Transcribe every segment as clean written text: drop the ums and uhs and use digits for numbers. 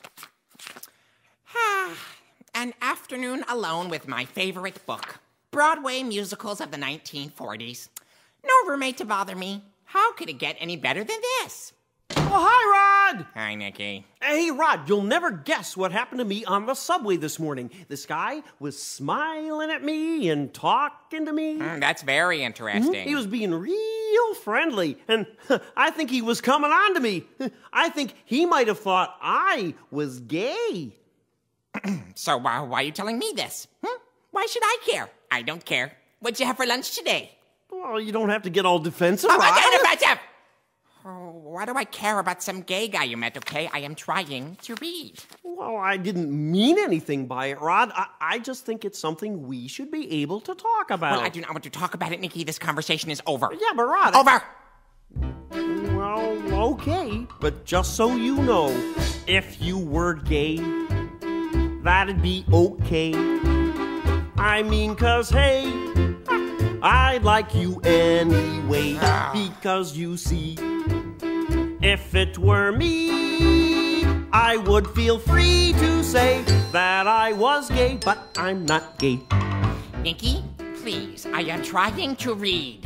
An afternoon alone with my favorite book. Broadway musicals of the 1940s. No roommate to bother me. How could it get any better than this? Oh, hi, Rod! Hi, Nicky. Hey, Rod, you'll never guess what happened to me on the subway this morning. This guy was smiling at me and talking to me. That's very interesting. He was being real friendly, and I think he was coming on to me. I think he might have thought I was gay. So why are you telling me this? Why should I care? I don't care. What'd you have for lunch today? Well, you don't have to get all defensive, Rod. Defensive! Oh, why do I care about some gay guy you met, okay? I am trying to read. Well, I didn't mean anything by it, Rod. I just think it's something we should be able to talk about. Well, I do not want to talk about it, Nicky. This conversation is over. Yeah, but Rod... Over! Well, okay. But just so you know, if you were gay, that'd be okay. I mean, 'cause, hey, I like you anyway. Because you see, if it were me, I would feel free to say that I was gay, but I'm not gay. Nicky, please, I am trying to read.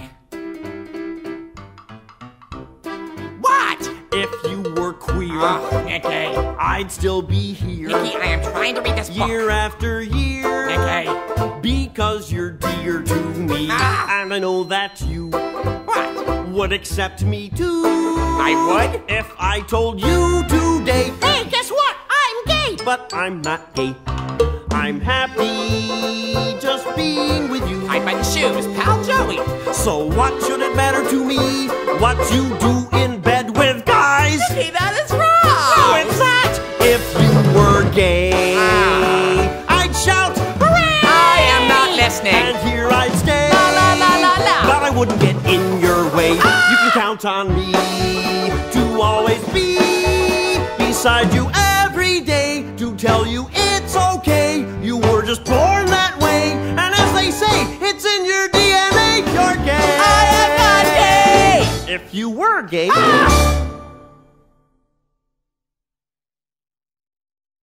What? If you were queer, Nicky. I'd still be here. Nicky, I am trying to read this book. Year after year. Nicky. Because you're dear to me. And I know that you would accept me too. I would? If I told you today, Hey, guess what? I'm gay! but I'm not gay. I'm happy just being with you. I button shoes, pal Joey. So what should it matter to me what you do in bed with guys? Nicky, that is wrong! No, it's not! If you were gay, I'd shout, hooray! I am not listening. And here I'd stay. La la la la la. But I wouldn't get in your way. You can count on me to always be beside you every day, to tell you it's okay. You were just born that way, and as they say, it's in your DNA. You're gay. I am not gay! If you were gay,